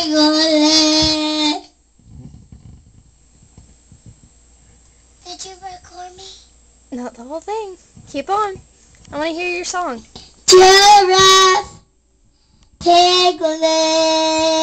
Scarlet. Did you record me? Not the whole thing. Keep on. I want to hear your song. Giraffe, piglet.